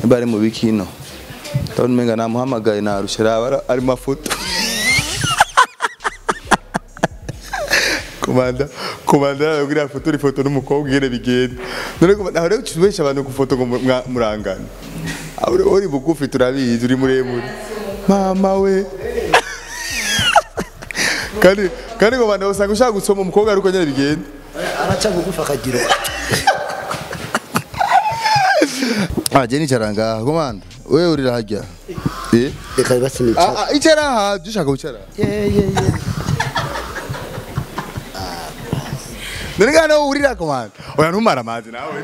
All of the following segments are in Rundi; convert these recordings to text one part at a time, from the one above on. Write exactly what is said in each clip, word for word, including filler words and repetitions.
bari mu bikino ndabona umenga namuhamagaye narushira ari mafoto komanda komanda yagira foto iri foto n'umukobwa ngene bigenda none ko naho rero cyubesha abantu ku foto ngo murangana aure uri bugufi turabizi uri muremure mama we kandi kandi ngo bana usanga ushaka gusoma umukobwa ariko nyene bigenda araca bugufi akagira ah je ni charanga komanda wewe uri rahajya eh reka basi ni ah ah icara ha dushaka gucara ye ye ye none ngana urira komanda oya ntumara amazi nawe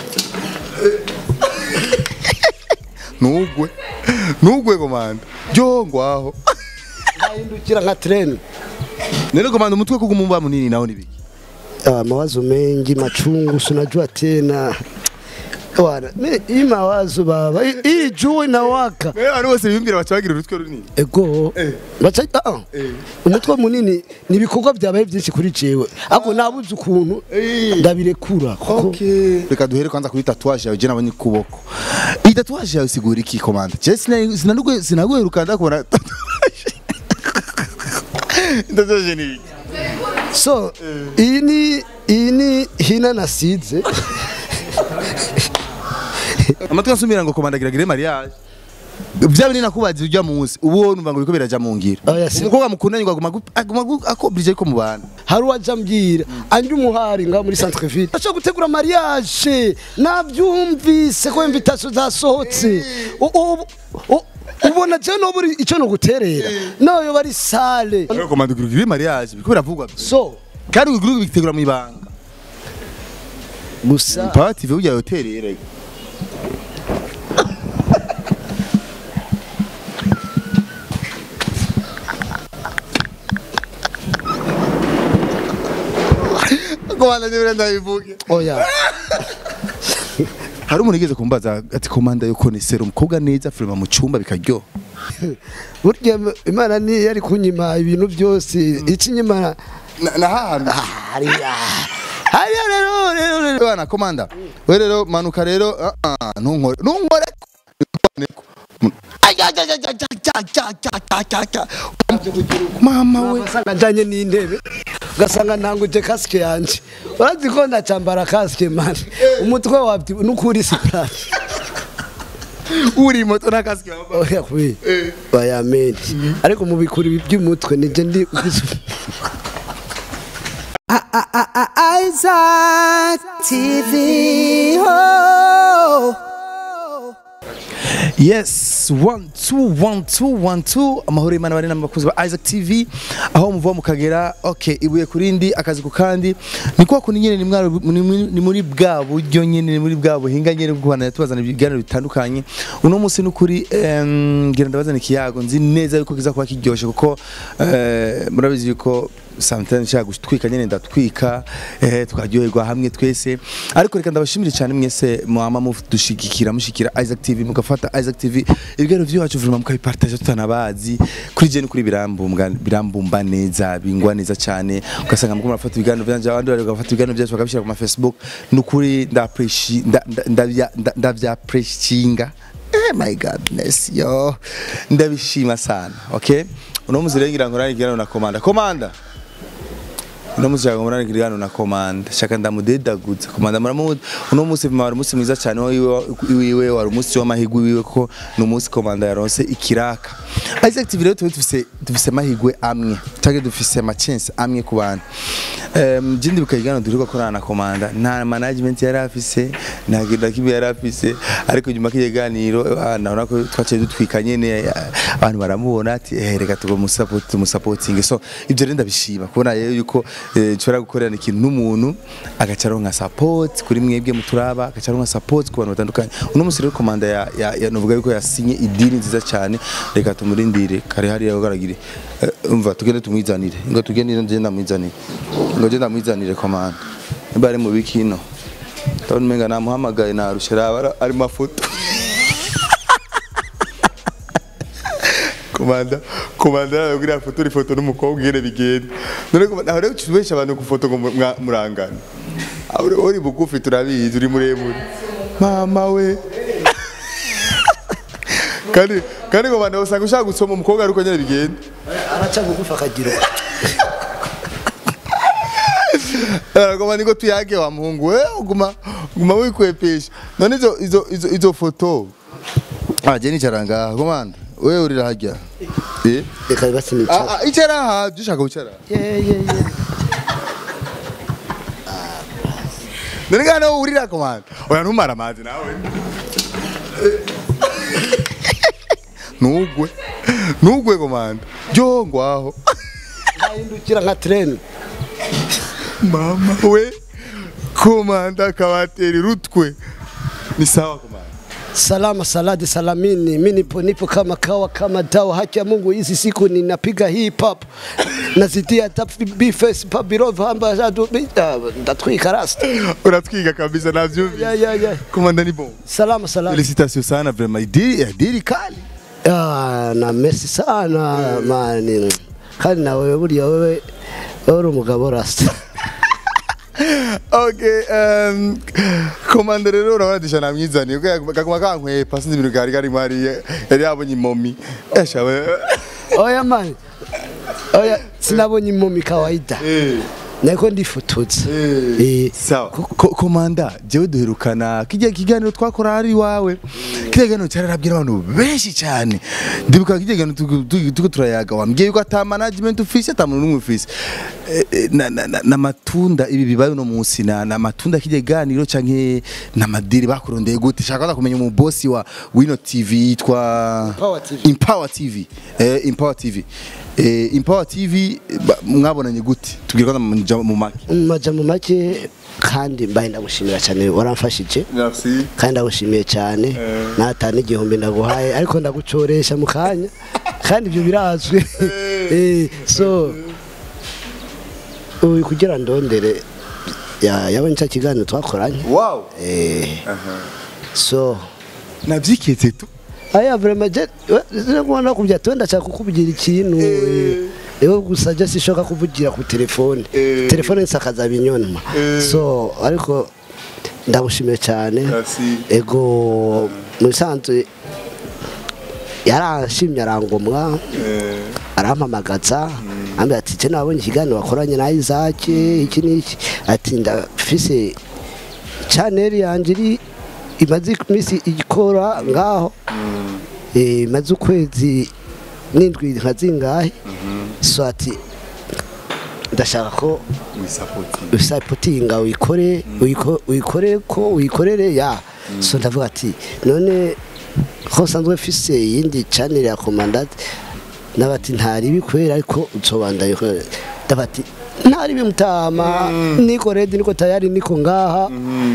nugwe nugwe komanda jo ngwaho ndahindukira nka train none komanda umutwe kugumumba munini naho nibiki ah mawazo mengi machungu sunajua tena bwana hii mawazo baba hii jua inawaka wewe ari bose bimbira bacagira urutwe runini ego baca ah umutwe munini nibikorwa byabaye byinshi kuri jewe ako nabuze ukuntu ndabirekura okay reka duhere kwanza kuri tatouage yawe je nabonye kuboko iyi tatouage yawe sigura iki komanda je sinanugwe sinaguheruka ndakubona tatouage ni so ini ini hina nasize amatwa nsumira ngo komanda giragire mariage bya bini nakubaza ujya munsi ubu numva ngo biko biraja mu ngira umukobwa mukundanye ngo aguma aguma akobrije ko mubana hari waje ambwira andi umuhari nga muri centre ville acha gutegura mariage nabyumvise ko invitation zasohotse ubona je no buri ico no guterera nayo bari sale komanda giragire mariage biko biravugwa so kandi ugiruka bitegura mu ibanga gusa party ve ujya hotelere komanda nibere ndayivuge oya hari umuntu igeze kumbaza ati komanda yo konesera umukobwa neza filma mu cyumba bikaryo burya imana ni yari kunyima ibintu byose ikinyima na hahandi hari hari rero rero bana komanda we rero manuka rero ntunkore ntunkore mama we ngajanye n'intebe gasanga ntanguje casque yanje urazi ko ndacambara casque man umutwe wabti nukuri surprise uri moto na casque oya kwe baya menti ariko mu bikuri by'umutwe nije ndi Isaac T V oh yes one two one two one two amahoro imana bari n'abakuzi ba Isaac T V aho muvuga mukagera okay ibuye kurindi akazi ku kandi niko ko nyine ni muri bwa buryo nyine ni muri bwa buhinga nyine bw'ubana tubazana ibiganiro bitandukanye uno munsi nukuri ngira ndabazana ikiyago nzi neza yuko kiza kuba kiryoshe kuko murabizi yuko sometimes nshaka gutwika nyene ndatwika eh twaryoherwa hamwe twese ariko reka ndabashimire cyane mwese mwama mudushigikira mushikira Isaac T V mugafata Isaac T V ibigero byacu vuma mukabipartage tutanabazi kuri je kuri birambumba birambumba neza bingwa neza cyane ugasanga muko murafata ibiganiro byanje abandi bari gafata ibiganiro byacu bakabishira ku Facebook nukuri nda appreciate ndavya ndavya appreciatinga eh my godness yo ndabishima sana okay uno muzirengira ngorani kirano na komanda komanda uno muzi ngorani kirano na komanda shaka ndamudedaguza komanda muramu uno muzi vuma muzi mwiza cyane wiwe wari muzi w'amahigwe wiwe ko no muzi komanda yaronse ikiraka Isaac T V rero tufise dufise mahigwe amwe tage dufise ma chance amwe ku bantu um jindi bikayigana duriko korana na komanda nta management yari afise nta ginda kibi yari afise ariko nyuma kiyeganiro naona ko twace dutwika nyene abantu baramubona ati eh reka tugo mu support mu supporting so ibyo renda bishima kubona rero yuko nshobora gukorera ikintu n'umuntu agacaronka support kuri mwebwe muturaba agacaronka support ku bantu batandukanye uno musi rero komanda ya ya novuga yuko yasinye idini nziza cyane reka tumurindire kare hari yagaragire umva tugende tumwizanire ngo tugende ndenda mwizanire ngo je ndamwizanire komanda bari mu bikino ndabona umenga namuhamagaye narushira ari mafoto komanda komanda yagira foto iri foto n'umukobwa ngene bigenda none ko naho rero cyubesha abantu ku foto ngo murangana aure uri bugufi turabizi uri muremure mama we kandi kandi ngo bana usanga ushaka gusoma umukobwa ariko nyene bigenda araca bugufa akagira Aragoma niko tuyage wa muhungu we uguma uguma wikwepesha none izo izo izo izo foto ah je ni charanga komanda we urira hajya eh reka basi ni ah ah icara ha dushaka ucara ye ye ye none ngana urira komanda oya ntumara amazi nawe nugwe nugwe komanda jo ngwaho ndahindukira nka train mama we komanda kawateri rutwe ni sawa komanda salama saladi salamini mimi nipo nipo kama kawa kama dawa haki ya Mungu hizi siku ninapiga hip hop nazitia tap b face pop birova hamba jadu ndatwika rasta uratwiga kabisa navyo ya ya ya komanda ni bon salama salama félicitations sana vraiment idiri idiri kali ah na merci sana mani kandi nawe buriya wewe uri umugabo rasta Okay, um, komanda rero urabadisha namwizani kakuma kankwe pasi ibintu gari gari mari yari yabonye imomi eshawe oya mani oya sinabonye imomi kawaida eh nako ndifututse eh sawa komanda jewe duherukana kijya kiganiro twakora ari wawe kiganiro cyararabwira abantu benshi cyane ndibuka kiganiro tuko turayaga wambwiye yuko ata management ufise ata muntu ufise na na matunda ibi bibaye no munsi na na matunda kiganiro canke na madiri bakurondeye gute shaka kumenya mu boss wa Wino T V yitwa Empower T V eh Empower T V eh Empower T V mwabonanye gute tubwirwa mu make maja mu make kandi mbaye ndagushimira cyane waramfashije merci kandi ndagushimiye cyane nata n'igihumbi ndaguhaye ariko ndagucoresha mu kanya kandi ibyo birazwe eh so uyu kugira ndondere ya yabonye cya kiganiro twakoranye wow eh so nabyiketse tu aya vraiment je ngwana kubya twenda cyaka kukubugira ikintu ewe gusa je sishoka kuvugira ku telefone telefone nsakaza binyonma so ariko ndagushimiye cyane ego musanzwe yarashimye arangomwa arampamagaza ambe ati je nabonye ikiganiro wakoranye na Isaac iki niki ati ndafise channel yanjiri imaze imisi igikora ngaho eh maze ukwezi nindwi nkazingahe so ati ndashaka ko wisapotinga wikore wikore ko wikorere ya so ndavuga ati none ko sanzwe fise yindi channel ya komanda nabati ntari bikwera ariko uzobandaye ko ndabati ntari bimutama niko ready niko tayari niko ngaha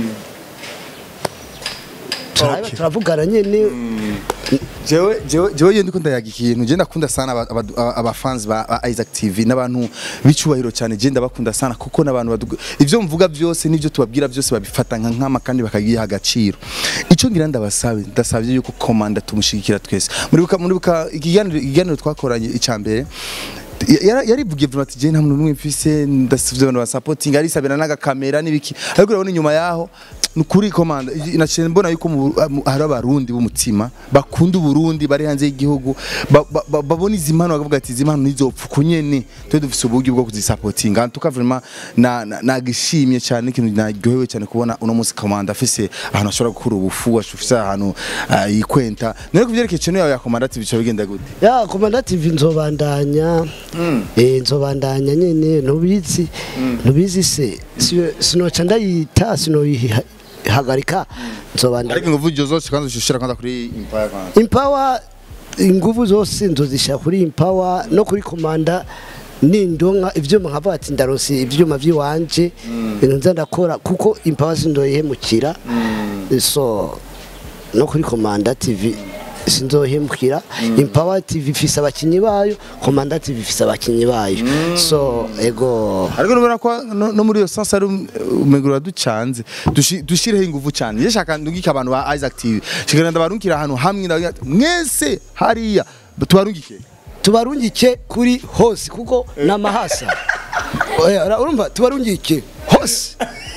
turavugana nyene jewe jewe jewe ndiko ndayaga ikintu je ndakunda sana aba fans ba Isaac T V n'abantu bicubahiro cyane je ndabakunda sana kuko n'abantu ivyo mvuga byose nivyo tubabwira byose babifata nka nkama kandi bakagiha agaciro ico ngira ndabasabe ndasabye yuko komanda tumushigikira twese muri muri ikiganiro ikiganiro twakoranye icambere yari bugiye vuba ati je nta muntu numwe mfise ndasivye abantu ba supporting ari sabena naga kamera nibiki ariko urabona inyuma yaho nukuri komanda inaciye mbona yuko hari abarundi b'umutima bakunda uburundi bari hanze y'igihugu babona izimano bakavuga ati izimano nizopfu kunyene twe dufise uburyo bwo kuzisupporting antuka vraiment na nagishimye cyane ikintu naryohewe cyane kubona uno munsi komanda afise ahantu ashobora gukura ubufu afise ahantu yikwenta none kuvyerekeye cyo ya komanda ati bico bigenda gute ya komanda T V nzobandanya eh nzobandanya nyene nubizi nubizi se sinoca ndayita sinoyiha hagarika nzobandanya ariko nguvu zose kanzo shushira kanda kuri Empower Empower inguvu zose nzozisha kuri Empower no kuri komanda nindonka ivyuma nkava ati ndaronse ivyuma vyiwanje ibintu nza ndakora kuko Empower sindoyihemukira so no kuri komanda T V sinzohemukira Empower T V fisa abakinyi bayo komanda T V fisa abakinyi bayo so ego ariko nubona ko no muri yo sansa ari umegura ducanze dushireho inguvu cyane yeshaka ndungika abantu ba Isaac T V shikana ndabarunkira ahantu hamwe mwese hariya tubarungike tubarungike kuri hose kuko namahasa urumva tubarungike hose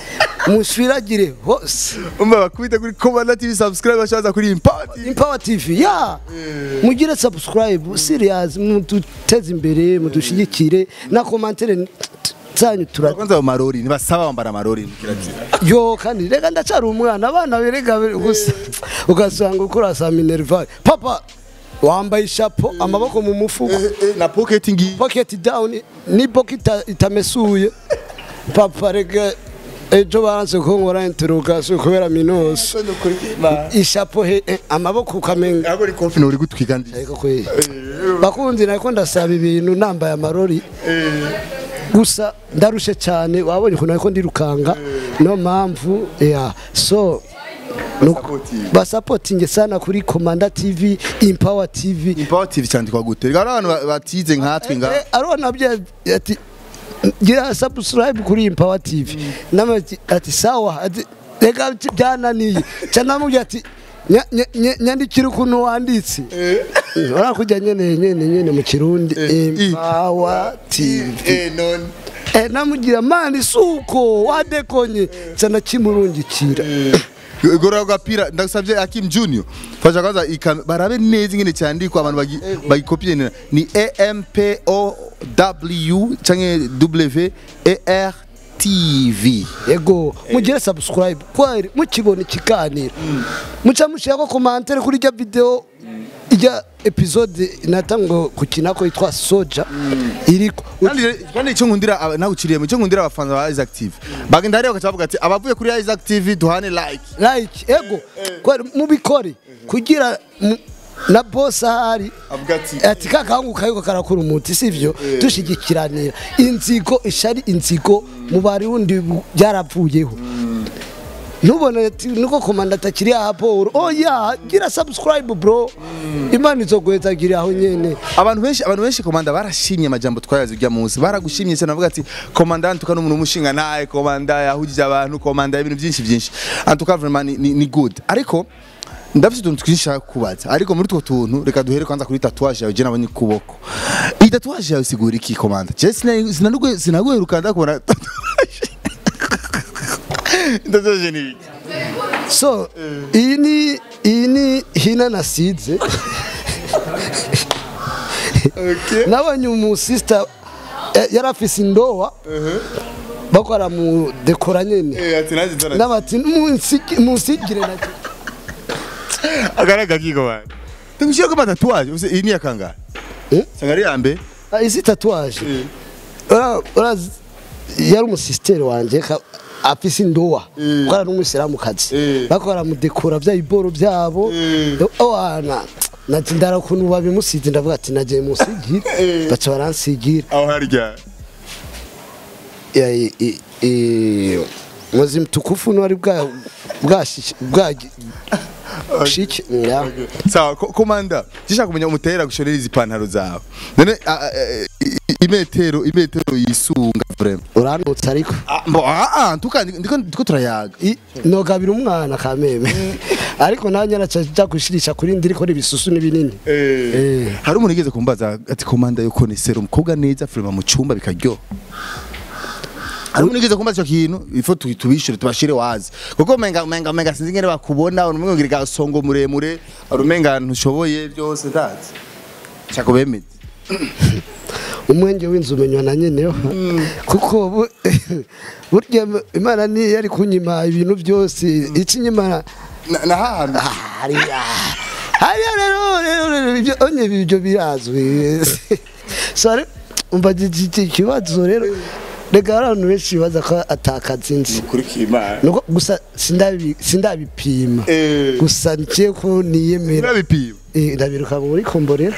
mushwiragire hose umba bakubita kuri Komanda T V subscribe bashaza kuri Empower T V Empower T V ya mugire subscribe serious muduteze imbere mudushigikire na commentaire zanyu tura kwanza amarori nibasaba bambara amarori kirazira yo kandi rega ndacara umwana abana berega gusa ugasanga ukora sa minerva papa wambaye ishapo amaboko mu mufuko na pocket ngi pocket down ni pocket itamesuye papa rega ejo baranze ko nkora interrogation kubera minose ishapo he amaboko kamenga abo ri kofi no uri gutwigandi ariko kwe bakundi nako ndasaba ibintu nambaye amarori gusa ndarushe cyane wabonye ko nako ndirukanga no mpamvu ya so basupporting sana kuri Komanda T V Empower T V Empower T V cyandikwa gute rega abantu batize nkatwe nga arona bya ati gira subscribe kuri Empower T V namati ati sawa rega byananiye cyana mu ati nyandikira ukuntu wanditse ora kujya nyene nyene nyene mu kirundi Empower T V eh none eh namugira mani suko wadekonye cyana kimurungikira Gora gapira ndasabye Akim Junior fasha kaza barabe neza ngene cyandikwa abantu bagikopie ni E M P O W canke W E R T V yego mugire subscribe kwari mukibona ikiganiro muca mushaka commentaire kuri ya video ijya episode natango kukina ko yitwa Soja iriko kandi cyo nkundira nawe ukiriye mu cyo nkundira abafana ba Isaac T V bagenda rero kacavuga ati abavuye kuri Isaac T V duhane like like ego kwari mubikore kugira na boss hari ati kakangu kayiko karakura umuti sivyo dushigikiranira inzigo ishari inzigo mu bari wundi byaravuyeho nubona ati nuko Komanda atakiri hapo oya gira subscribe bro imana izogweza gira aho nyene abantu benshi abantu benshi Komanda barashimye amajambo twayaze ujya munsi baragushimye cyane bavuga ati Komanda ntukana umuntu umushinga naye Komanda yahugije abantu Komanda ibintu byinshi byinshi antuka vraiment ni, ni good ariko ndafite utuntu twinshi kubaza ariko muri two tuntu reka duhere kwanza kuri tatouage yawe je nabonye kuboko iyi tatouage yawe sigura iki Komanda je sinanugwe sinaguherukanda kubona tatouage ni so ini ini hina nasize okay nabonye umu sister yarafise indowa bakora mu dekora nyene eh ati naje zara nabati musigire nacyo agaraga kiko bana tumushira ko tatouage use ini yakanga eh sangari yambe isi tatouage ora ora yari umu sister wanje afise indowa kwa n'umusiramu kazi bakora mu dekora bya iboro byabo owana nati ndara kuntu babimusize ndavuga ati nagiye musigire baca baransigira aho harya ya eh mwezi mtukufu no ari bwa bwashi bwa shiki ya sawa Komanda jisha kumenya umutera gushorera izi pantaro zawe none imetero imetero yisunga vraiment uranutse ariko mbo ah ah tukandi ndiko ndiko turayaga no gabira umwana kameme ariko nanya naca gushirisha kuri ndiriko n'ibisusu n'ibinini eh hari umuntu igeze kumbaza ati Komanda yo konesera umukobwa neza vraiment mu cyumba bikaryo hari umuntu igeze kumbaza cyo kintu ifo tubishure tubashire wazi kuko menga menga menga sinzi ngene bakubona umuntu ngirika songo muremure arumenga ntushoboye byose ndazi cyako bemeze umwenge w'inzu umenywa na nyeneho kuko burya Imana ni yari kunyima ibintu byose ikinyima na hahandi hariya hariya rero ibyo onye ibyo birazwe sare umva ikibazo rero rega abantu benshi baza ko atakazinzi kuri Kimana nuko gusa sindabi sindabipima gusa ngiye ko niyemera ndabipima eh ndabiruka muri komborera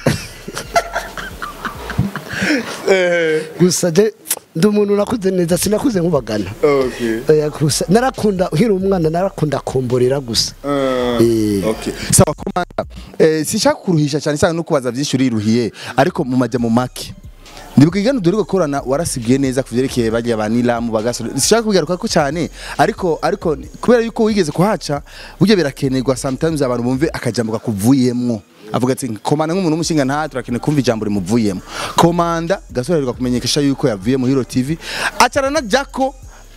gusa je ndumuntu nakuze neza sinakuze nkubagana okay oya gusa narakunda uhira umwana narakunda komborera gusa eh okay sawa Komanda eh sishaka kuruhisha cyane cyane no kubaza byinshi uriruhiye ariko mu majya mu make ndibukigana dore gukorana warasigiye neza kuvyerekeye bajya banila mu bagasoro sishaka kugaruka ko cyane ariko ariko kubera yuko wigeze kuhaca buryo birakenerwa sometimes abantu bumve akajambo kakuvuyemwo avuga ati Komanda nk'umuntu umushinga nta turakene kumva ijambo rimuvuyemo Komanda gasorerwa kumenyekesha yuko yavuye mu Hero T V acarana jako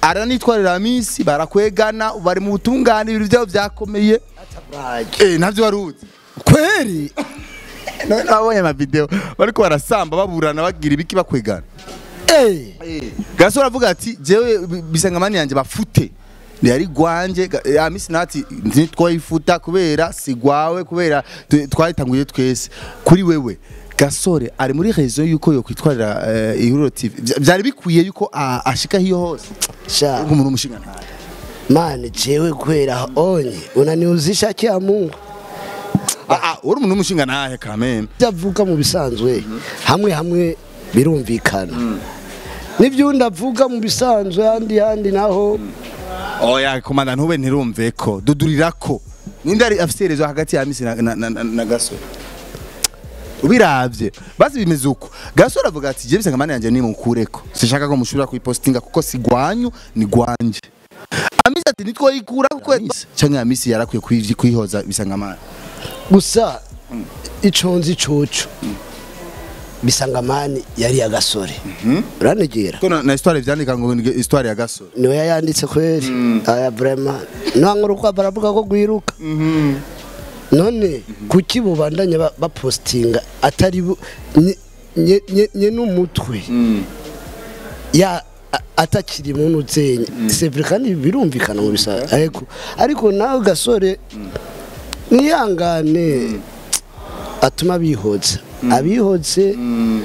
aranitwarira misi barakwegana bari mu butungane ibintu byabo byakomeye eh navyo waruzi kweri none nabonye ama video bariko barasamba baburana bagira ibiki bakwegana eh Gasore avuga ati jewe bisangamani yanje bafute yari gwanje ya misi nati ntitwayifuta kubera sigwawe kubera twaritanguye twese kuri wewe Gasore ari muri rezo yuko yo kwitwarira ihuriro T V byari bikwiye yuko ashika hiyo hose sha umuntu umushinga ntari mane jewe kwera onye unaniuzisha kya Mungu ah ah uri umuntu umushinga nahe kameme ndavuga mu bisanzwe hamwe hamwe birumvikana nivyo ndavuga mu bisanzwe handi handi naho oya komanda ntube ntirumveko dudurirako ninde ari afiterezo hagati ya misi na, na, na, na Gasore ubiravye basi bimeze uko Gasore avuga ati je bisangamani yanje ni mukureko sishaka ko mushobora kuyipostinga kuko sigwanyu ni gwanje amisi ati nitwo yikura kuko cyangwa amisi yarakwiye kwivyi kwihoza bisangamani gusa iconzi coco bisangamani yari ya Gasore uranegera ko na histoire vyandika ngo histoire ya Gasore niwe yanditse kweri aya vraiment nankuru kwa baravuga ko gwiruka none kuki bubandanye bapostinga atari nye n'umutwe ya atakiri muntu zenye c'est vrai kandi birumvikana mu bisa ariko ariko nawe Gasore niyangane atuma bihoza abihoze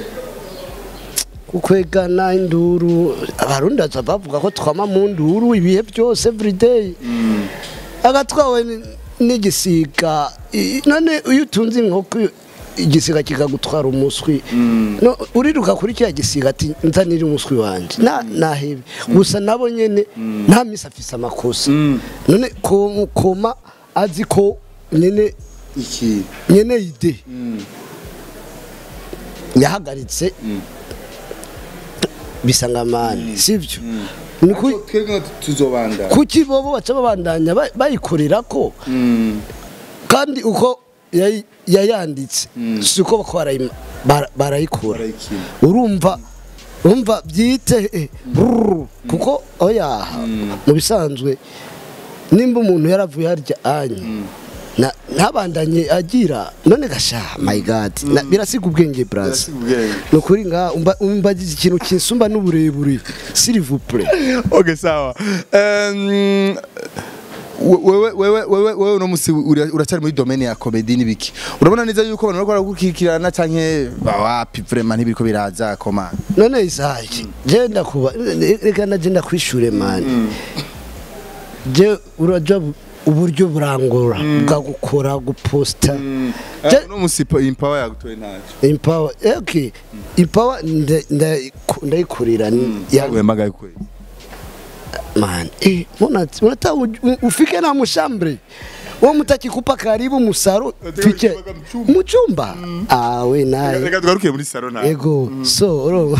kukwegana induru abarundi bavuga ko twama mu nduru ibihe byose every day agatwawe n'igisiga none iyo utunze inkoko igisiga kikagutwara umuswi no uriruka kuri cya gisiga ati nzanira umuswi wanje na nahebe gusa nabo nyene nta misi afise amakosa none ko koma azi ko nyene iki nyene ide yahagaritse bisangamani sivyo niko twebwe tuzobanda kuki bobo baca babandanya bayikorera ko kandi uko yayanditse siko bakora barayikora urumva urumva byite kuko oya mu bisanzwe nimba umuntu yaravuye harya anye na ntabandanye agira none gasha my god birasiga ubwenge brass nukuri nga umba ikintu kinsumba n'uburebure s'il vous plaît okay sawa um wewe wewe wewe wewe no musi uracyari muri domaine ya comedy nibiki urabona neza yuko abantu bakora gukikirana canke wapi vraiment ntibiriko biraza koma none isaje je ndakuba reka naje ndakwishure man je uraja uburyo burangora bwa gukora guposta no musi impower yagutoye ntacyo impower okay impower ndayikurira yagwemagaye kwe man eh mbona unata ufike na mushambre wo mutakikupa karibu musaro fike mu cyumba ah we naye reka twarukiye muri saro naye yego so oro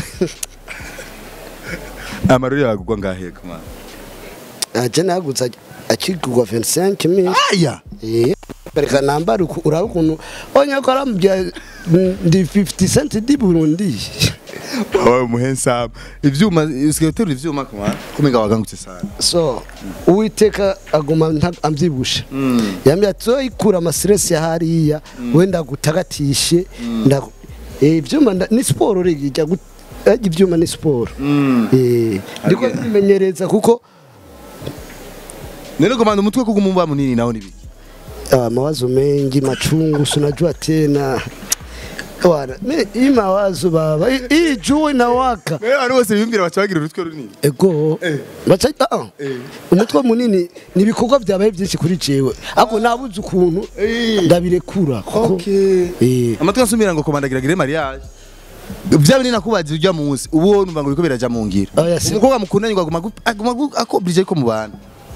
amaruri yagugwa ngahe kuma aje nagutsa akigugwa vingt-cinq mille aya eh bereka namba urabukuntu onya ko arambye ndi fifty cent di Burundi wawe muhensa ivyuma usigaye ivyuma kuma kumenga wagangutse sana so uwiteka aguma ambyibusha yamye atso ikura amastress ya hariya wenda gutagatishe nda ivyuma ni sport regijya ivyuma ni sport eh ndiko bimenyereza kuko nero komanda umutwe kugumumba munini naho nibiki ah mawazo mengi machungu sunajua tena bwana ni mawazo baba hii jua inawaka wewe ari wose bimbira bacagira urutwe runini ego baca ah umutwe munini nibikorwa byabaye byinshi kuri jewe ako nabuze ukuntu ndabirekura okay eh amatwe asumira ngo komanda giragire mariage vya binini nakubaza ujya munsi ubu numva ngo biko biraja mu ngira umukobwa mukundanye ngo aguma aguma akobrije ko mubana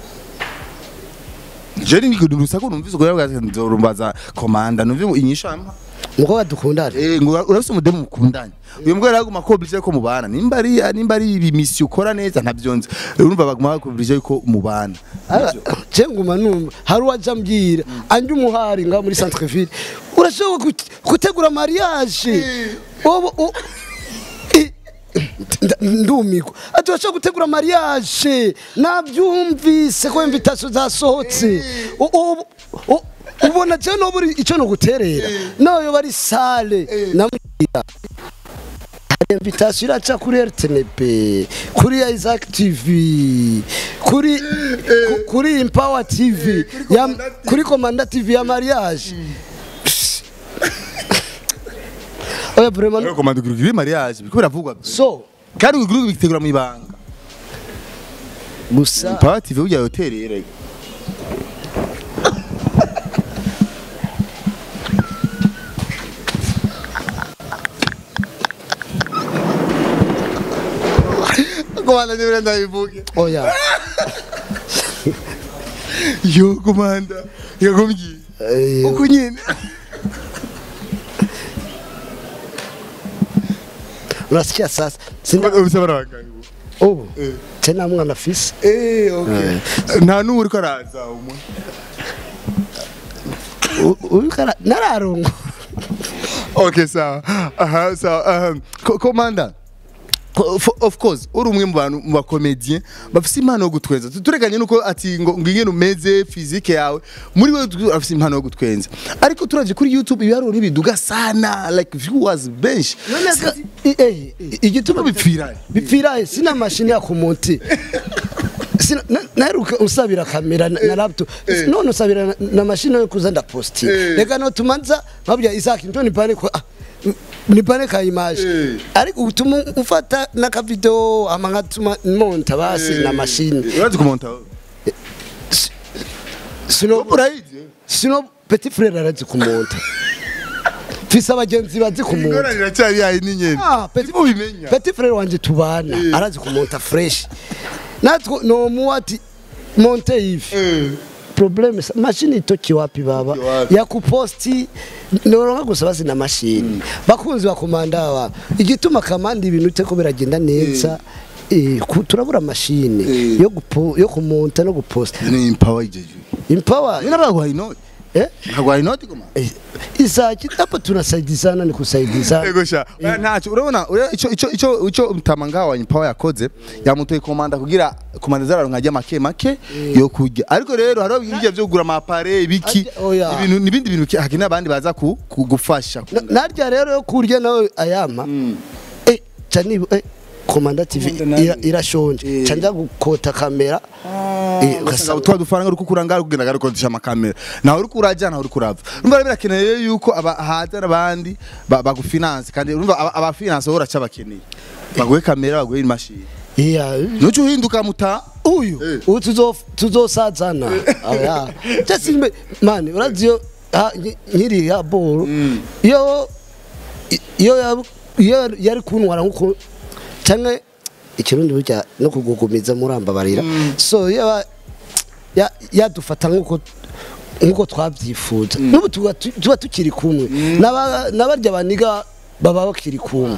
Jeri ni kudurusa ko numvise ngo yabaga nzorumbaza komanda numvise inyisha ampa muko badukundana eh ngo urafise umudemu mukundanye uyu mbwa yaraguma kobrije ko mubana nimba ari nimba ari ibi misi ukora neza ntavyonze urumva baguma kobrije ko mubana je nguma numva hari waje mbwira anje umuhari nga muri centre ville urashobora gutegura mariage obo ndumiko ati bashaka gutegura mariage nabyumvise ko invitation zasohotse ubona je no buri ico no guterera nayo bari sale namubwira invitation iraca kuri R T N B kuri Isaac T V kuri kuri Empower T V ya kuri Komanda T V ya mariage oya vraiment ko Komanda kuri mariage biko biravugwa so kandi uguru bitegura mu ibanga gusa Empower T V ujya hotelera Komanda niwe ndayivuge oya yo Komanda yagombye uko nyine urasikia sasa sinda ubisabara baganga ubu tena mwana fisi eh okay nta n'uri ko araza umwe uri kara nararongo okay sawa aha sawa Komanda of course uri umwe mu bantu mu bakomedien bafise impano yo gutwenza tureganye nuko ati ngo ngingene umeze physique yawe muri we afise impano yo gutwenza ariko turaje kuri YouTube ibiharo biduga sana like viewers bench eh igituma bipfira bipfira sina mashini ya kumonte sina naruka usabira kamera na laptop none usabira na mashini yo kuzanda posti reka no tumanza babya Isaac ntoni pane ko nipane ka image ariko utuma ufata naka video amangatuma monta basi na machine urazi kumonta sino burayize sino petit frère arazi kumonta fisa abagenzi bazi kumonta ngorane cyari yayi ninyene ah petit ubimenya petit frère wanje tubana arazi kumonta fresh natwo no muwati monte hivi problème machine itoki wapi baba ya kuposti noronka gusa basi na machine bakunzi ba Komanda wa igituma kamandi ibintu teko biragenda neza eh turabura machine yo gupo yo kumonta no guposta ni Empower ijeje Empower ina bagwa ino eh bagwa ino tikoma Isaac tapo tunasaidizana ni kusaidizana ego sha ntacho urabona ico ico ico ico mtamanga wa Empower yakoze yamutoye Komanda kugira Komanda zararonka ajya make make yo kujya ariko rero haro ibyo byo gura amapare ibiki ibintu nibindi bintu hakina abandi baza kugufasha narya rero yo kurya nawe ayama eh cyane eh Komanda T V irashonje canja gukota kamera eh ugasaba twa dufaranga uri kukuranga kugenda garukodisha amakamera nawe uri kuraja nawe uri kurava urumva birakeneye yuko abahaza abandi bagufinance kandi urumva aba finance hora cyabakeneye baguhe kamera baguhe imashini iya nucu hinduka muta uyu utuzo tuzosazana aya just man uraziyo nyiri ya ball yo yo yari kunwara nkuko cyane ikirundi burya no kugugumiza muramba barira so yaba yadufata nkuko nkuko twabyifuza nubu tuba tukiri kumwe nabarya baniga baba bakiri kumwe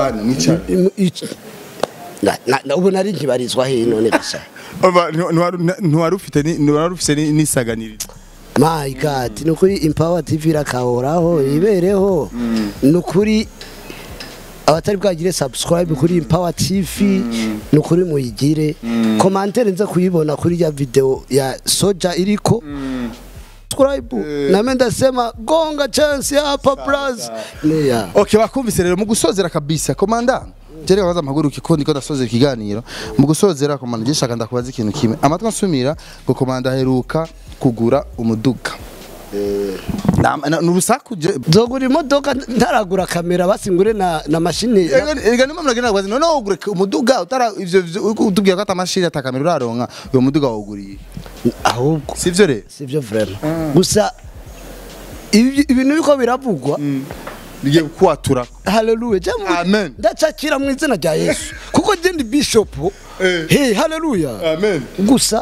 na ubu nari nkibarizwa he none gusa ntwari ufite ntwari ufite nisaganirira my god nukuri Empower T V rakahoraho ibereho nukuri abatari bwagire subscribe kuri Empower T V nukuri muyigire commentaire nza kuyibona kuri ya video ya soja iriko subscribe name ndasema gonga chance ya Partage yeah. Okay bakumvise rero mu gusozera kabisa Komanda jere baza amaguru kikondi ko dasozera ikiganiro mu gusozera Komanda gishaka ndakubaza ikintu kimwe amatwa nsumira ngo Komanda heruka kugura umuduga na nurusaku zogura imodoka ntaragura kamera basingure na na machine ega nimwe muragenda kwazi none ugure umuduga utara ivyo utubwiye ko ata machine ata kamera uraronka uyo muduga woguriye ahubwo sivyo re sivyo vraiment gusa ibintu biko biravugwa bigiye kwatura haleluya amen ndacakira mu izina rya Yesu kuko jendi bishop hey haleluya amen gusa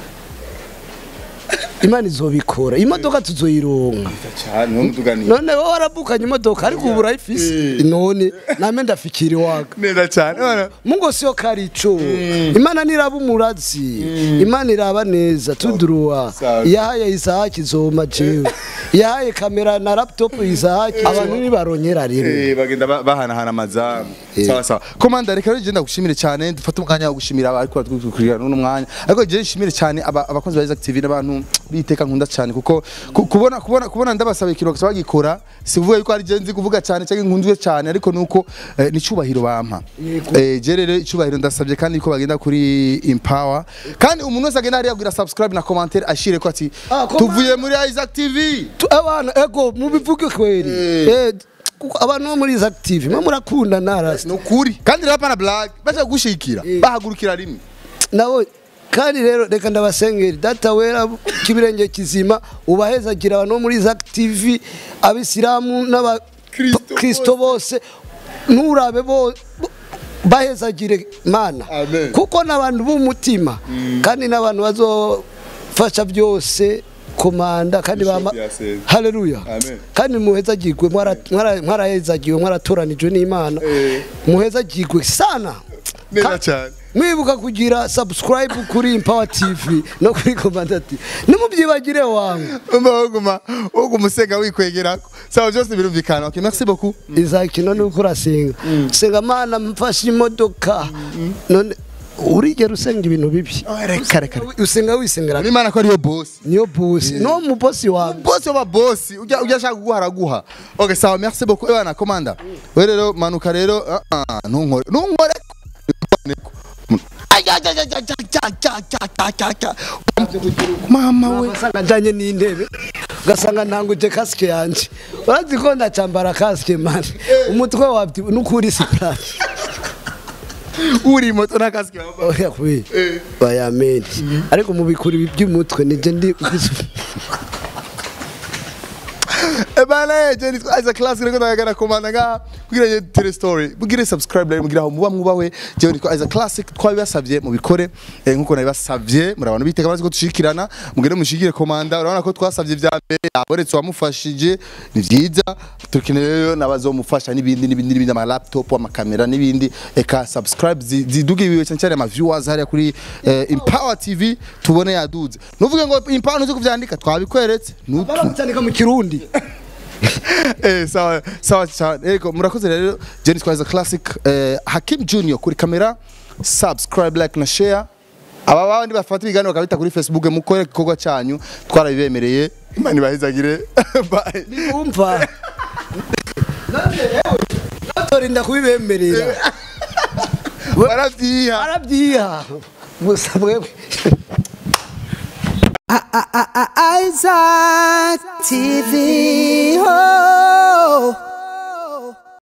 Imana izobikora imodoka tuzoyironka cyane none wowe warabukanye imodoka ariko ubu urayifise none name ndafikiri waga neza cyane mungo siyo karico Imana niraba umurazi Imana iraba neza tuduruwa yahaye Isaac izoma jewe yahaye kamera na laptop Isaac abantu ni baronyera rero eh bagenda bahana hana amazamu sawa sawa komanda reka rero ndagushimire cyane dufata umwanya wo gushimira ariko twukurira no mwanya ariko je nshimire cyane abakozi ba Isaac T V n'abantu biteka nkunda cyane kuko kubona kubona kubona ndabasaba ikintu bakaba gikora sivuye yuko ari je nzi kuvuga cyane cyangwa nkundwe cyane ariko nuko ni cyubahiro bampa eh je rero cyubahiro ndasabye kandi ko bagenda kuri Empower kandi umuntu wese agenda ari yabwira subscribe na commentaire ashire ko ati tuvuye muri Isaac T V abana ego mubivuge kweri eh abantu bo muri Isaac T V murakunda narasi nukuri kandi rapa na black baje gushikira bahagurukira rimwe nawo kandi rero reka ndabasengera data wera kibirenge kizima ubahezagira abantu bo muri Isaac T V abisilamu n'aba Kristo bose nurabe bo bahezagire mana kuko nabantu b'umutima kandi nabantu bazofasha byose komanda kandi bama haleluya kandi muhezagirwe mwarahezagiwe mwaratoranijwe n'Imana muhezagirwe sana neza cyane mwibuka kugira subscribe kuri Empower T V no kuri Komanda T V nimubyibagire wangu mbaguma ugumusega wikwegerako sawa byose birumvikana okay merci beaucoup Isaac none ukora senga senga mana mfashe imodoka none urigera usenga ibintu bibi reka reka usenga wisengera n'Imana ko ariyo boss niyo boss no mu boss wa boss wa boss ujya ujya shaka guhara guha okay sawa merci beaucoup ebana komanda we rero manuka rero ntunkore ntunkore mama we nasanga n'intebe gasanga ntanguje casque yanje urazi ko ndacambara casque man umutwe wabti nukuri SUBCRIBE uri moto na casque oya kwe baya meni ariko mubikuri by'umutwe nije ndi ebana je ni as a class reko ndagana komanda nga kugira ye tele story bugire subscribe rero mugira aho muba mubawe je ni as a classic twabibasavye mu bikore nkuko nabibasavye muri abantu biteka bazi ko tushikirana mugire mushigire komanda urabona ko twasavye vya mbere aboretse wamufashije ni vyiza tukeneye nabazomufasha nibindi nibindi nibindi ama laptop ama camera nibindi eka subscribe ziduge biwe cyane cyane ama viewers hariya kuri Empower T V tubone yaduze nuvuge ngo Empower nuzi kuvyandika twabikweretse nutundi mu Kirundi eh sawa sawa sawa ego murakoze rero Jenny Twaza Classic eh, Hakim Junior kuri kamera subscribe like na share aba bandi bafata ibiganiro bakabita kuri Facebook mukore kogwa cyanyu twarabibemereye imana ibahezagire bye umva natorinda kubibemerera barabyiha barabyiha musabwe Isaac T V